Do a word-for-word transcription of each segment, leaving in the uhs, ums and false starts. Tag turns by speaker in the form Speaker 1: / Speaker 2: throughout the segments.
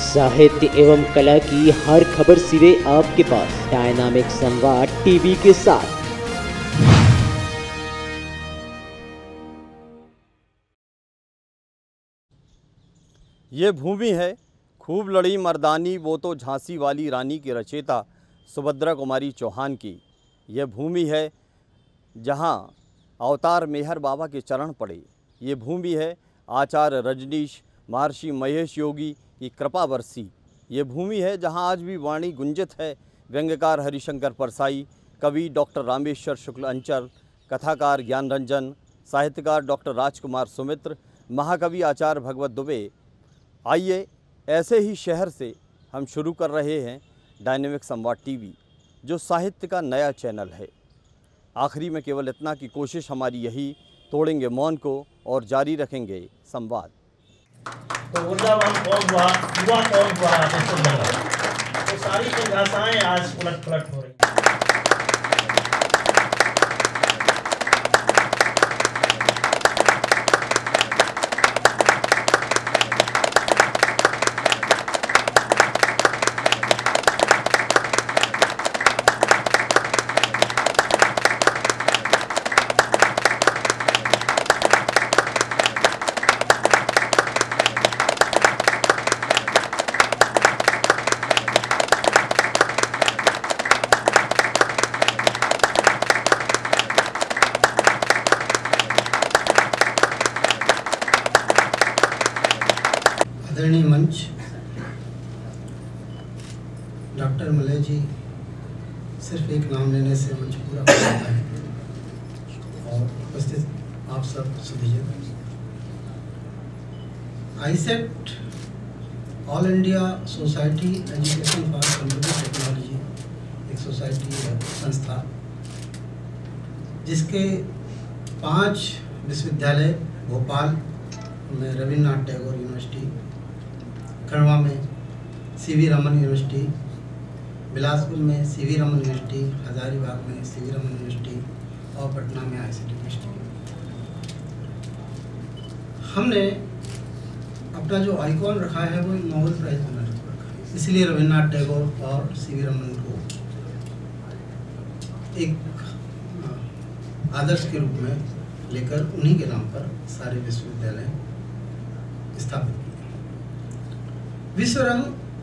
Speaker 1: साहित्य एवं कला की हर खबर सीधे आपके पास डायनामिक संवाद टीवी के साथ।
Speaker 2: ये भूमि है खूब लड़ी मर्दानी वो तो झांसी वाली रानी की रचयिता सुभद्रा कुमारी चौहान की। यह भूमि है जहां अवतार मेहर बाबा के चरण पड़े। ये भूमि है आचार्य रजनीश महर्षि महेश योगी की कृपा बरसी। ये भूमि है जहां आज भी वाणी गुंजित है। व्यंग्यकार हरिशंकर परसाई, कवि डॉक्टर रामेश्वर शुक्ल अंचल, कथाकार ज्ञान रंजन, साहित्यकार डॉक्टर राजकुमार सुमित्र, महाकवि आचार्य भगवत दुबे। आइए ऐसे ही शहर से हम शुरू कर रहे हैं डायनेमिक संवाद टीवी, जो साहित्य का नया चैनल है। आखिरी में केवल इतना कि कोशिश हमारी यही, तोड़ेंगे मौन को और जारी रखेंगे संवाद।
Speaker 3: तो ऊर्जावान कौन हुआ, युवा कौन हुआ, तो सारी परिभाषाएं आज उलट पलट हो रही हैं।
Speaker 4: आदरणीय मंच, डॉक्टर मलय जी, सिर्फ एक नाम लेने से मंच पूरा हो जाता है। और उपस्थित आप सब सुधीजन, AISECT all India society education for computer technology एक सोसाइटी है, संस्था, जिसके पांच विश्वविद्यालय भोपाल में रविन्द्रनाथ टैगोर यूनिवर्सिटी, खंडवा में C V Raman university, Bilaspur में C V Raman university, Hazaribagh में सी वी रमन यूनिवर्सिटी और पटना में आई सी टी यूनिवर्सिटी। हमने अपना जो आइकॉन रखा है वो नोबेल प्राइज विनर रखा है, इसलिए रविन्द्रनाथ टैगोर और सी वी रमन को एक आदर्श के रूप में लेकर उन्हीं के नाम पर सारे विश्वविद्यालय स्थापित किए। विश्व रंग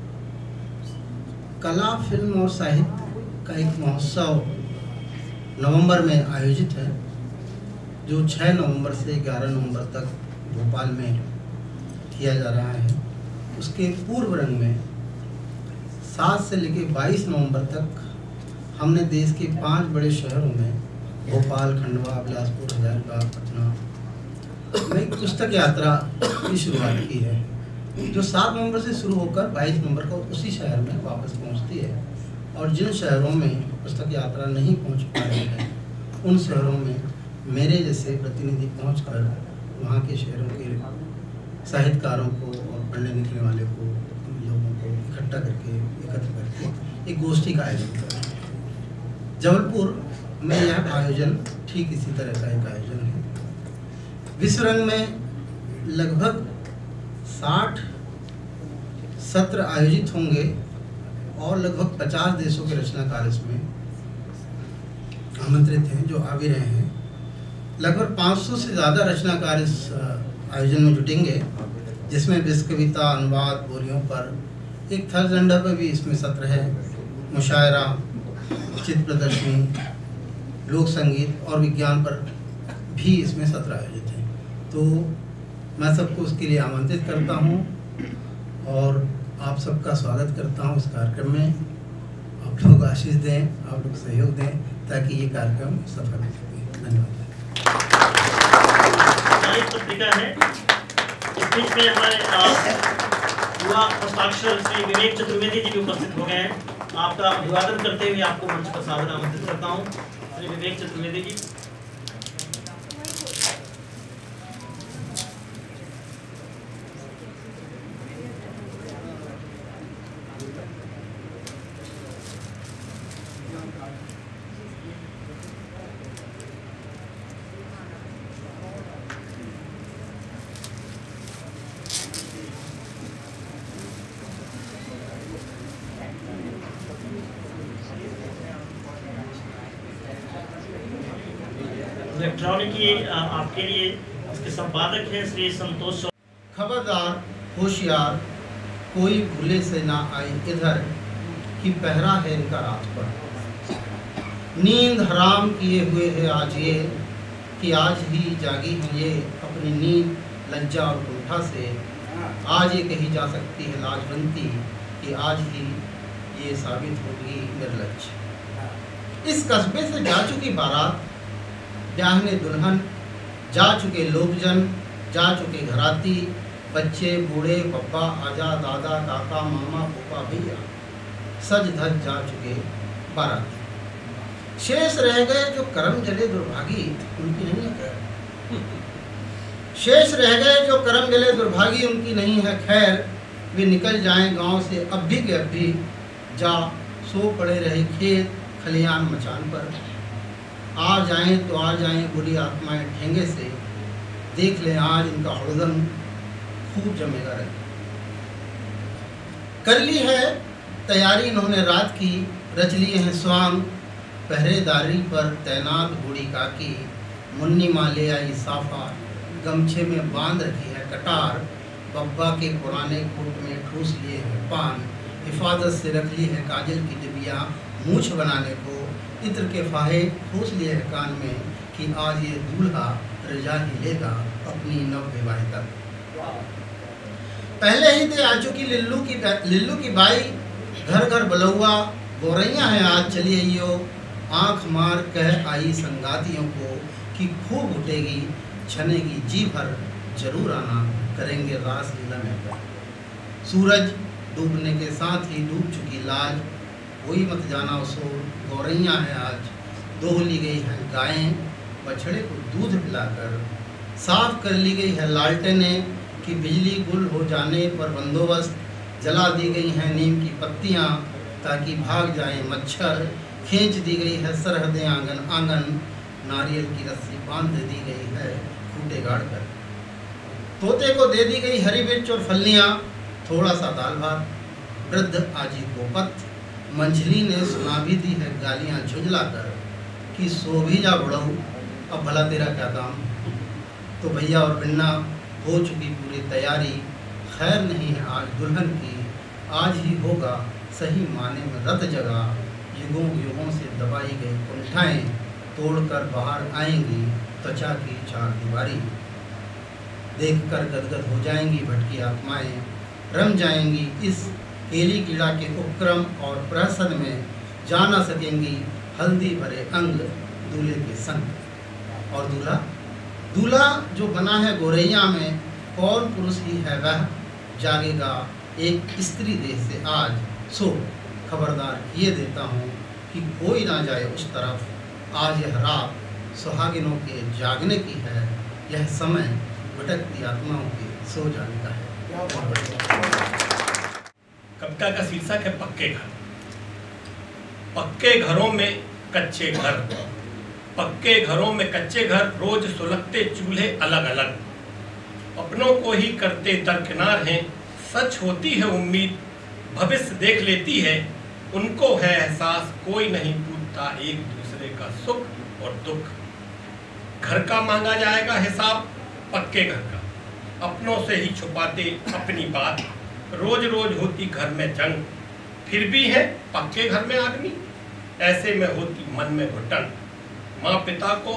Speaker 4: कला, फिल्म और साहित्य का एक महोत्सव नवंबर में आयोजित है, जो छह नवंबर से ग्यारह नवंबर तक भोपाल में किया जा रहा है। उसके पूर्व रंग में सात से लेकर बाईस नवंबर तक हमने देश के पांच बड़े शहरों में भोपाल, खंडवा, बिलासपुर, हजारीबाग, पटना में एक पुस्तक यात्रा की शुरुआत की है, जो सात नवंबर से शुरू होकर बाईस नवंबर को उसी शहर में वापस पहुंचती है। और जिन शहरों में पुस्तक यात्रा नहीं पहुंच पा रही है, उन शहरों में मेरे जैसे प्रतिनिधि पहुंचकर वहां के शहरों के साहित्यकारों को और पढ़ने लिखने वाले को, लोगों को इकट्ठा करके, एकत्र करके एक गोष्ठी का आयोजन कर रहे हैं। जबलपुर में यह आयोजन ठीक इसी तरह का एक आयोजन है। विश्व रंग में लगभग साठ सत्र आयोजित होंगे और लगभग पचास देशों के रचनाकार इसमें आमंत्रित हैं, जो आ भी रहे हैं। लगभग पाँच सौ से ज़्यादा रचनाकार इस आयोजन में जुटेंगे, जिसमें विश्व कविता, अनुवाद, बोलियों पर एक थर्ड जेंडर पर भी इसमें सत्र है, मुशायरा, चित्र प्रदर्शनी, लोक संगीत और विज्ञान पर भी इसमें सत्र आयोजित है। तो मैं सबको उसके लिए आमंत्रित करता हूं और आप सबका स्वागत करता हूं इस कार्यक्रम में। आप लोग आशीष दें, आप लोग सहयोग दें, ताकि ये कार्यक्रम सफल हो सके। धन्यवाद।
Speaker 3: पत्रिका है, इस बीच में हमारे युवा हस्ताक्षर श्री विवेक चतुर्वेदी जी भी उपस्थित हो गए हैं। आपका अभिवादन करते हुए आपको मंच पर सादर आमंत्रित करता हूँ। श्री विवेक चतुर्वेदी जी। इलेक्ट्रॉनिक ये आपके लिए इसके संपादक हैं श्री संतोष।
Speaker 4: खबरदार होशियार, कोई भूले से ना आए इधर, कि पहरा है इनका रात पर। नींद हराम किए हुए है आज ये, कि आज ही जागी हैं ये अपनी नींद लज्जा और कुंठा से। आज ये कही जा सकती है लाजवंती, कि आज ही ये साबित होगी निर्लज। इस कस्बे से जा चुकी बारात, ब्याहने दुल्हन, जा चुके लोकजन, जा चुके घराती, बच्चे बूढ़े पप्पा आजा दादा काका मामा पोपा भैया, सज धज जा चुके बाराती। शेष रह गए जो करम जले दुर्भागी, उनकी नहीं है खैर। शेष रह गए जो करम जले दुर्भागी, उनकी नहीं है खैर। वे निकल जाएं गांव से अब भी के अब भी, जा सो पड़े रहे खेत खलियान मचान पर। आ जाएं तो आ जाएं बुरी आत्माएं ठेंगे से, देख लें आज इनका हुड़दम खूब जमेगा रहे। कर ली है तैयारी इन्होंने रात की, रच लिए हैं स्वांग, पहरेदारी पर तैनात बूढ़ी काकी। मुन्नी माँ ले आई साफा, गमछे में बांध रखी है कटार। बब्बा के पुराने कोट में ठूस लिए हैं पान, हिफाजत से रख ली है काजल की डिबिया मूछ बनाने को। इत्र के फाहे ठूस लिए हैं कान में, कि आज ये दूल्हा रजा ही लेगा अपनी नव विवाहिता। पहले ही दे आ चुकी लिल्लू की लिल्लू की बाई, घर घर बलौआ गोरैया हैं आज चलिए यो। आँख मार कह आई संगातियों को, कि खूब उठेगी छनेगी जी भर, जरूर आना करेंगे रास लीला में। सूरज डूबने के साथ ही डूब चुकी लाज, कोई मत जाना उसो गौरैया है आज। दोह ली गई हैं गायें बछड़े को दूध पिलाकर, साफ कर ली गई है लालटेनें, कि बिजली गुल हो जाने पर बंदोबस्त। जला दी गई हैं नीम की पत्तियां, ताकि भाग जाएं मच्छर। खींच दी गई है सरहदें आंगन आंगन, नारियल की रस्सी बांध दी गई है खूंटे गाड़ कर। तोते को दे दी गई हरी मिर्च और फलियाँ, थोड़ा सा दाल भात। वृद्ध आजी गोपत मंझली ने सुना भी दी है गालियाँ झुंझला कर, कि सो भी जा बुढ़ऊ अब भला तेरा क्या काम। तो भैया और बिन्ना हो चुकी पूरी तैयारी, खैर नहीं है आज दुल्हन की। आज ही होगा सही माने में रत जगह, युगों युगों से दबाई गई कुंठाएँ तोड़कर बाहर आएंगी त्वचा की चार दीवारी। देखकर गदगद हो जाएंगी भटकी आत्माएं, रम जाएंगी इस केली कीड़ा के उपक्रम और प्रहसन में। जा न सकेंगी हल्दी भरे अंग दूल्हे के संग। और दूल्हा दूल्हा जो बना है गोरैया में, कौन पुरुष ही है वह, जागेगा एक स्त्री देह से आज। सो खबरदार किए देता हूँ, कि कोई ना जाए उस तरफ। आज यह रात सुहागिनों के जागने की है, यह समय भटकती आत्माओं के सो जाने का है।
Speaker 5: कविता का शीर्षक है पक्के घर। पक्के घरों में कच्चे घर, पक्के घरों में कच्चे घर, रोज सुलगते चूल्हे अलग अलग। अपनों को ही करते दरकिनार हैं, सच होती है उम्मीद भविष्य देख लेती है। उनको है एहसास कोई नहीं पूछता एक दूसरे का सुख और दुख। घर का मांगा जाएगा हिसाब पक्के घर का, अपनों से ही छुपाते अपनी बात। रोज रोज होती घर में जंग, फिर भी है पक्के घर में आदमी। ऐसे में होती मन में घुटन, माँ पिता को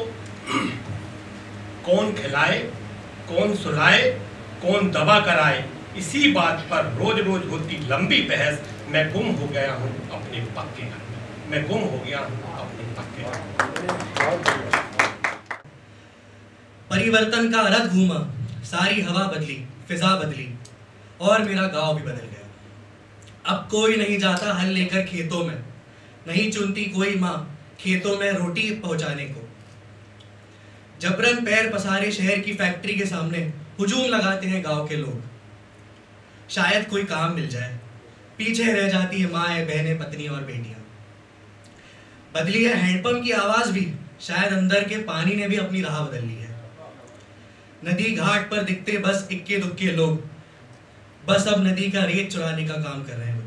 Speaker 5: कौन खिलाए कौन सुलाए कौन दवा कराए। इसी बात पर रोज रोज होती लंबी बहस। मैं गुम हो गया हूँ अपने पक्के घर में, मैं गुम हो गया हूँ अपने पक्के घर में।
Speaker 6: परिवर्तन का रथ घूमा, सारी हवा बदली, फिजा बदली, और मेरा गांव भी बदल गया। अब कोई नहीं जाता हल लेकर खेतों में, नहीं चुनती कोई माँ खेतों में रोटी पहुंचाने को। जबरन पैर पसारे शहर की फैक्ट्री के सामने हुजूम लगाते हैं गांव के लोग। शायद कोई काम मिल जाए, पीछे रह जाती है माएँ बहनें पत्नी और बेटियां। बदली है हैंडपंप की आवाज भी, शायद अंदर के पानी ने भी अपनी राह बदल ली है। नदी घाट पर दिखते बस इक्के दुक्के लोग, बस अब नदी का रेत चुराने का काम कर रहे हैं वो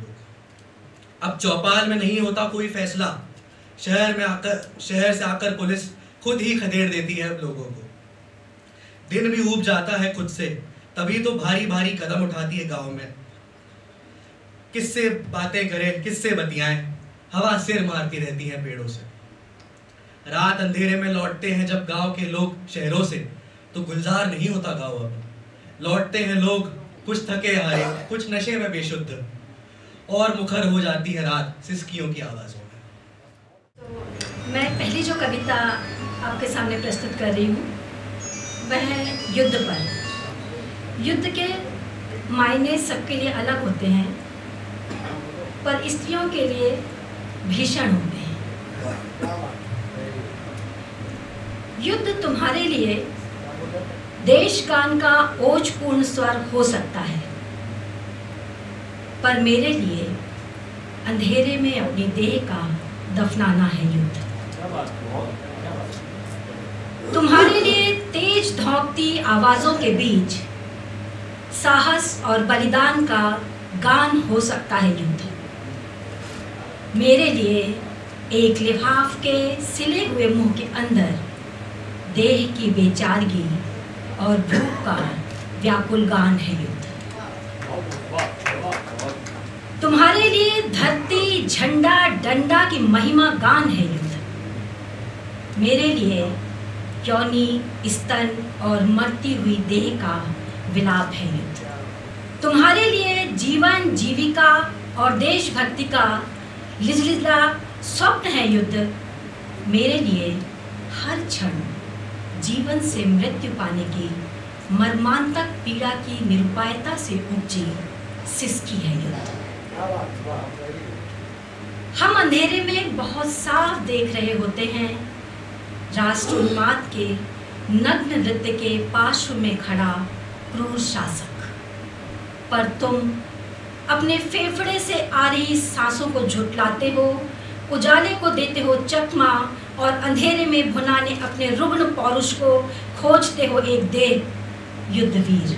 Speaker 6: लोग। अब चौपाल में नहीं होता कोई फैसला, शहर में आकर शहर से आकर पुलिस खुद ही खदेड़ देती है लोगों को। दिन भी ऊब जाता है खुद से, तभी तो भारी भारी कदम उठाती है गांव में। किससे बातें करें, किससे बतियाएं, हवा सिर मारती रहती है पेड़ों से। रात अंधेरे में लौटते हैं जब गांव के लोग शहरों से, तो गुलजार नहीं होता गांव अब। लौटते हैं लोग कुछ थके हारे, कुछ नशे में बेशुद्ध, और मुखर हो जाती है रात सिसकियों की आवाजों में।
Speaker 7: तो मैं पहली जो कविता आपके सामने प्रस्तुत कर रही हूँ वह है युद्ध पर। युद्ध के मायने सबके लिए अलग होते हैं, पर स्त्रियों के लिए भीषण होते हैं। युद्ध तुम्हारे लिए देशगान का ओजपूर्ण स्वर हो सकता है, पर मेरे लिए अंधेरे में अपनी देह का दफनाना है युद्ध। तुम्हारे लिए तेज धौंकती आवाजों के बीच साहस और बलिदान का गान हो सकता है युद्ध। मेरे लिए एक लिफाफ के सिले हुए मुंह के अंदर देह की बेचारगी और भूख का व्याकुल गान है युद्ध। तुम्हारे लिए धरती झंडा डंडा की महिमा गान है युद्ध। मेरे लिए यौनी स्तन और मरती हुई देह का विलाप है युद्ध। तुम्हारे लिए जीवन जीविका और देशभक्ति का लिजलिजा स्वप्न है युद्ध। मेरे लिए हर क्षण जीवन से मृत्यु पाने की मर्मांतक पीड़ा की निरुपायता से उपजी सिसकी है युद्ध। हम अंधेरे में बहुत साफ देख रहे होते हैं राष्ट्रोन्माद के नग्न नृत्य के पार्श्व में खड़ा क्रूर शासक, पर तुम अपने फेफड़े से आ रही सांसों को झुठलाते हो, उजाले को देते हो चकमा और अंधेरे में भुनाने अपने रुग्ण पौरुष को खोजते हो एक देह युद्धवीर।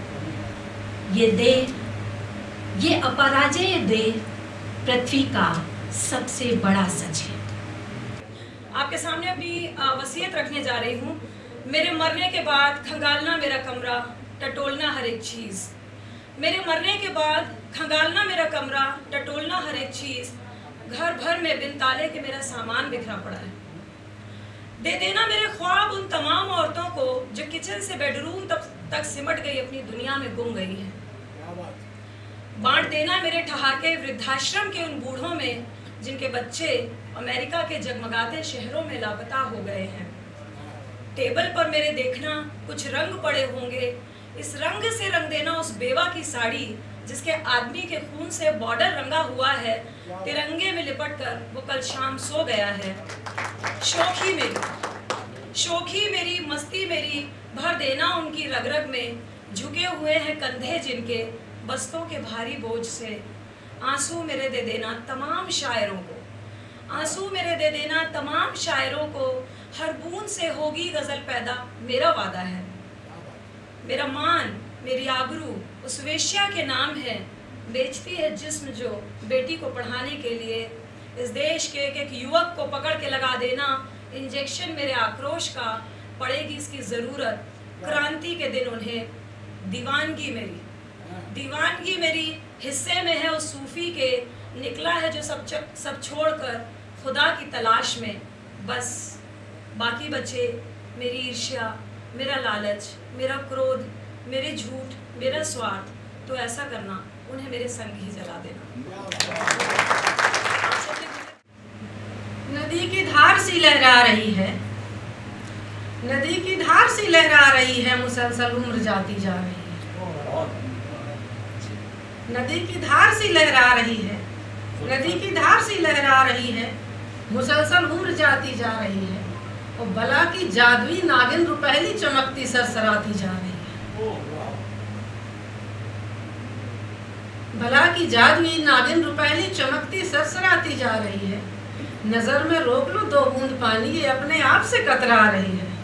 Speaker 7: ये देह, ये अपराजेय देह पृथ्वी का सबसे बड़ा सच है।
Speaker 8: आपके सामने अपनी वसीयत रखने जा रही हूँ। मेरे मरने के बाद खंगालना मेरा कमरा, टटोलना हर एक चीज़। मेरे मरने के बाद खंगालना मेरा कमरा, टटोलना हर एक चीज़। घर भर में बिन ताले के मेरा सामान बिखरा पड़ा है। दे देना मेरे ख्वाब उन तमाम औरतों को जो किचन से बेडरूम तक तक सिमट गई, अपनी दुनिया में गुम गई है। बांट देना मेरे ठहाके वृद्धाश्रम के उन बूढ़ों में जिनके बच्चे अमेरिका के जगमगाते शहरों में लापता हो गए हैं। टेबल पर मेरे देखना कुछ रंग पड़े होंगे, इस रंग से रंग देना उस बेवा की साड़ी जिसके आदमी के खून से बॉर्डर रंगा हुआ है। तिरंगे में लिपट कर वो कल शाम सो गया है। शोखी मेरी, शोखी मेरी, मस्ती मेरी, भर देना उनकी रग रग में। झुके हुए हैं कंधे जिनके बस्तों के भारी बोझ से। आंसू मेरे दे देना तमाम शायरों को, आंसू मेरे दे देना तमाम शायरों को। हर बूंद से होगी गजल पैदा, मेरा वादा है। मेरा मान, मेरी आबरू उस वेश्या के नाम है, बेचती है जिस्म जो बेटी को पढ़ाने के लिए। इस देश के एक एक युवक को पकड़ के लगा देना इंजेक्शन मेरे आक्रोश का, पड़ेगी इसकी ज़रूरत क्रांति के दिन उन्हें। दीवानगी मेरी, दीवानगी मेरी हिस्से में है उस सूफी के, निकला है जो सब सब छोड़कर खुदा की तलाश में। बस बाकी बचे मेरी ईर्ष्या, मेरा लालच, मेरा क्रोध, मेरे झूठ, मेरा स्वार्थ। तो ऐसा करना, उन्हें मेरे संग ही जला देना।
Speaker 9: नदी की धार सी लहरा रही है, नदी की धार सी लहरा रही है, मुसलसल उम्र जाती जा रही है। नदी की धार सी लहरा रही है, नदी की धार सी लहरा रही है, मुसलसल उम्र जाती जा रही है। और बला की जादुई नागिन रुपहली चमकती सरसराती जा रही है। भला की जादुई नागिन रुपहली चमकती सरसराती जा रही है। नजर में रोक लो दो बूंद पानी, ये अपने आप से कतरा रही है।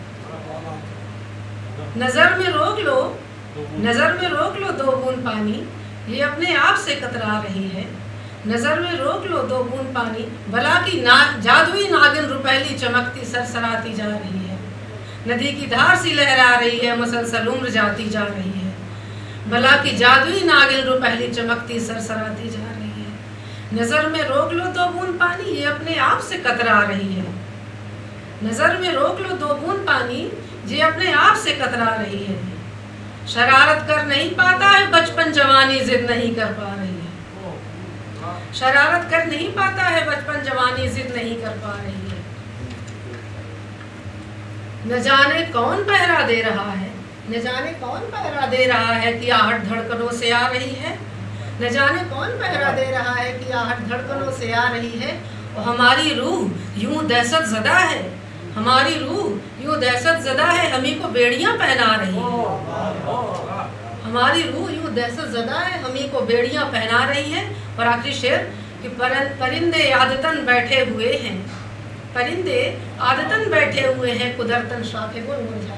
Speaker 9: नजर में रोक लो, नजर में रोक लो दो बूंद पानी, ये अपने आप से कतरा रही है। नजर में रोक लो दो बूंद पानी, भला की ना जादुई नागिन रुपहली चमकती सरसराती जा रही है। नदी की धार सी लहरा रही है, मुसलसल उम्र जाती जा रही है। भला की जादुई नागिन रुपहली चमकती सरसराती जा रही है। नजर में रोक लो दो बूंद पानी, ये अपने आप से कतरा रही है। नजर में रोक लो दो बूंद पानी, ये अपने आप से कतरा रही है। शरारत कर नहीं पाता है बचपन जवानी, जिद नहीं कर पा रही है। शरारत कर नहीं पाता है बचपन जवानी, जिद नहीं कर पा रही है। न जाने कौन पहरा दे रहा है, न जाने कौन पहरा दे रहा है कि आहट धड़कनों से आ रही है। न जाने कौन पहरा दे रहा है कि आहट धड़कनों से आ रही है। और हमारी रूह यूं दहशत ज़दा है, हमारी रूह यूं दहशत ज़दा है, हमी को बेड़ियां पहना रही है। हमारी रूह यूं दहशत ज़दा है, हमी को बेड़ियां पहना रही है। और आखिरी शेर कि परिंदे आदतन बैठे हुए हैं, परिंदे आदतन बैठे हुए हैं, कुदरतन शाखे गुन मुरझाए।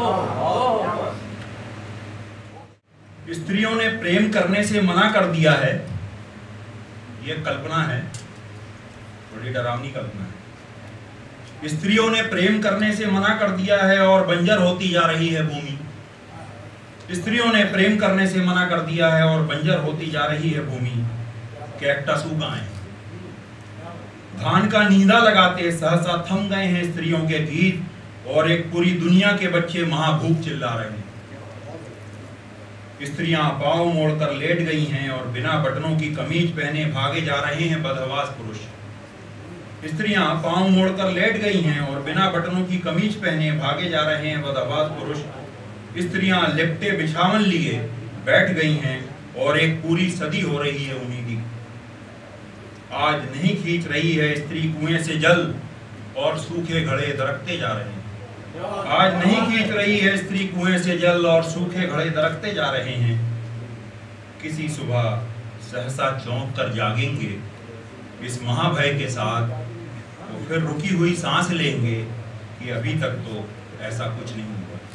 Speaker 10: स्त्रियों ने प्रेम करने से मना कर दिया है, यह कल्पना है, बड़ी डरावनी कल्पना है। स्त्रियों ने प्रेम करने से मना कर दिया है और बंजर होती जा रही है भूमि। स्त्रियों ने प्रेम करने से मना कर दिया है और बंजर होती जा रही है भूमि। कैक्टस उगाएं, धान का नींदा लगाते सहसा थम गए हैं स्त्रियों के गीत, और एक पूरी दुनिया के बच्चे महाभूख चिल्ला रहे हैं। स्त्रियां पांव मोड़कर लेट गई हैं और बिना बटनों की कमीज पहने भागे जा रहे हैं बदहवास पुरुष। स्त्रियां पांव मोड़कर लेट गई हैं और बिना बटनों की कमीज पहने भागे जा रहे हैं बदहवास पुरुष। स्त्रियां लिपटे बिछावन लिए बैठ गई हैं और एक पूरी सदी हो रही है उन्हीं की। आज नहीं खींच रही है स्त्री कुएं से जल और सूखे घड़े दरकते जा रहे हैं। आज नहीं खींच रही है स्त्री कुएं से जल और सूखे घड़े दरकते जा रहे हैं। किसी सुबह सहसा चौंक कर जागेंगे इस महाभय के साथ, तो फिर रुकी हुई सांस लेंगे कि अभी तक तो ऐसा कुछ नहीं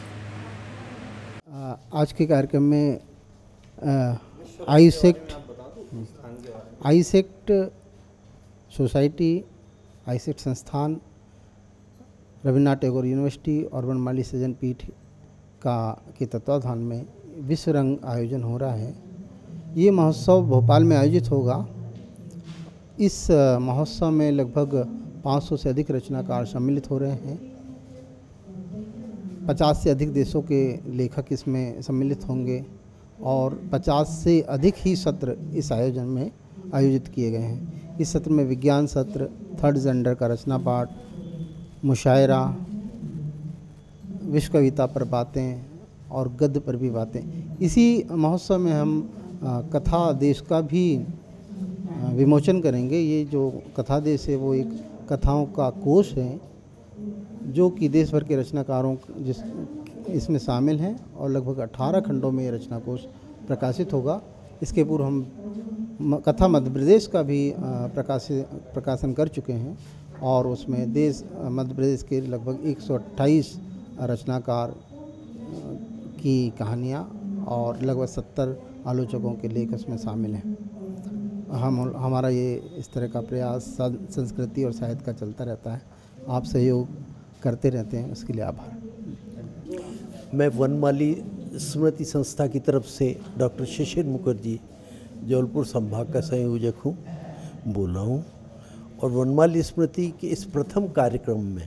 Speaker 10: हुआ।
Speaker 4: आज के कार्यक्रम में आईसेक्ट आईसेक्ट सोसाइटी, आईसेक्ट संस्थान, रविन्द्रनाथ टैगोर यूनिवर्सिटी और वनमाली सृजन पीठ का के तत्वाधान में विश्व रंग आयोजन हो रहा है। ये महोत्सव भोपाल में आयोजित होगा। इस महोत्सव में लगभग पाँच सौ से अधिक रचनाकार सम्मिलित हो रहे हैं। पचास से अधिक देशों के लेखक इसमें सम्मिलित होंगे और पचास से अधिक ही सत्र इस आयोजन में आयोजित किए गए हैं। इस सत्र में विज्ञान सत्र, थर्ड जेंडर का रचना पाठ, मुशायरा, विश्व कविता पर बातें और गद्य पर भी बातें। इसी महोत्सव में हम कथा देश का भी विमोचन करेंगे। ये जो कथा देश है वो एक कथाओं का कोश है जो कि देश भर के रचनाकारों जिस इसमें शामिल हैं और लगभग अठारह खंडों में ये रचना कोश प्रकाशित होगा। इसके पूर्व हम कथा मध्य प्रदेश का भी प्रकाशित प्रकाशन कर चुके हैं और उसमें देश मध्य प्रदेश के लगभग एक सौ अट्ठाईस रचनाकार की कहानियाँ और लगभग सत्तर आलोचकों के लेख उसमें शामिल हैं। हम हमारा ये इस तरह का प्रयास संस्कृति और साहित्य का चलता रहता है। आप सहयोग करते रहते हैं, उसके लिए आभार।
Speaker 11: मैं वनमाली स्मृति संस्था की तरफ से डॉक्टर शिशिर मुखर्जी जबलपुर संभाग का संयोजक हूँ, बोल रहा हूँ। और वनमाली स्मृति के इस प्रथम कार्यक्रम में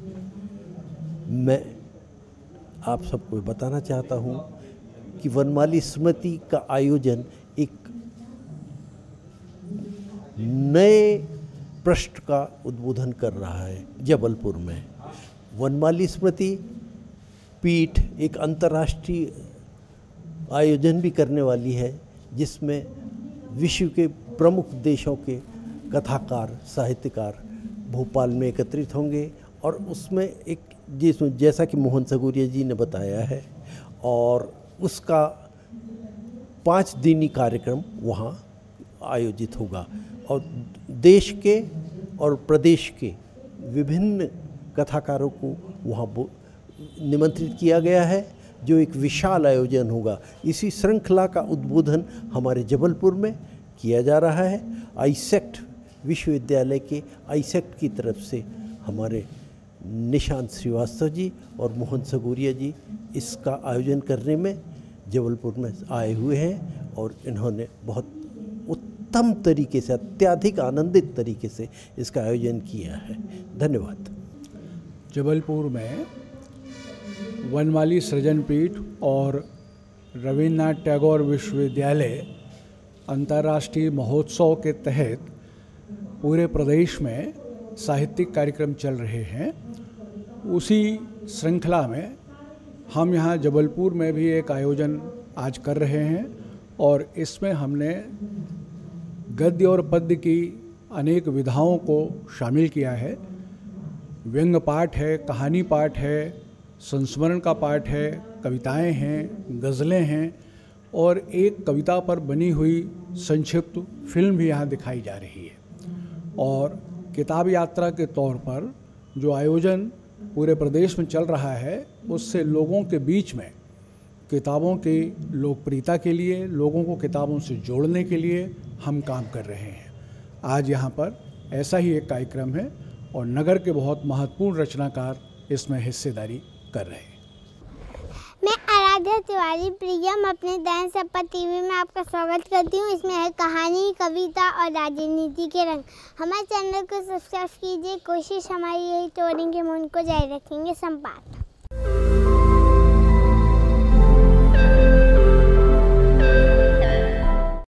Speaker 11: मैं आप सबको बताना चाहता हूँ कि वनमाली स्मृति का आयोजन एक नए पृष्ठ का उद्बोधन कर रहा है जबलपुर में। वनमाली स्मृति पीठ एक अंतर्राष्ट्रीय आयोजन भी करने वाली है जिसमें विश्व के प्रमुख देशों के कथाकार, साहित्यकार भोपाल में एकत्रित होंगे और उसमें एक जिसमें जैसा कि मोहन सगुरिया जी ने बताया है और उसका पाँच दिनी कार्यक्रम वहाँ आयोजित होगा और देश के और प्रदेश के विभिन्न कथाकारों को वहाँ निमंत्रित किया गया है जो एक विशाल आयोजन होगा। इसी श्रृंखला का उद्बोधन हमारे जबलपुर में किया जा रहा है। आईसेक्ट विश्वविद्यालय के आईसेक्ट की तरफ से हमारे निशांत श्रीवास्तव जी और मोहन सगोरिया जी इसका आयोजन करने में जबलपुर में आए हुए हैं और इन्होंने बहुत उत्तम तरीके से, अत्यधिक आनंदित तरीके से इसका आयोजन किया है। धन्यवाद।
Speaker 12: जबलपुर में वनमाली सृजन पीठ और रविन्द्रनाथ टैगोर विश्वविद्यालय अंतर्राष्ट्रीय महोत्सव के तहत पूरे प्रदेश में साहित्यिक कार्यक्रम चल रहे हैं। उसी श्रृंखला में हम यहाँ जबलपुर में भी एक आयोजन आज कर रहे हैं और इसमें हमने गद्य और पद्य की अनेक विधाओं को शामिल किया है। व्यंग पाठ है, कहानी पाठ है, संस्मरण का पाठ है, कविताएं हैं, गज़लें हैं और एक कविता पर बनी हुई संक्षिप्त फिल्म भी यहाँ दिखाई जा रही है। और किताब यात्रा के तौर पर जो आयोजन पूरे प्रदेश में चल रहा है उससे लोगों के बीच में किताबों की लोकप्रियता के लिए, लोगों को किताबों से जोड़ने के लिए हम काम कर रहे हैं। आज यहाँ पर ऐसा ही एक कार्यक्रम है और नगर के बहुत महत्वपूर्ण रचनाकार इसमें हिस्सेदारी कर रहे हैं।
Speaker 13: मैं आराध्या तिवारी प्रियम अपने दैन सप्पा टीवी में आपका स्वागत करती हूँ। इसमें है कहानी, कविता और राजनीति के रंग। हमारे चैनल को सब्सक्राइब कीजिए। कोशिश हमारी यही टोरेंगे, मन को जारी रखेंगे संपाद।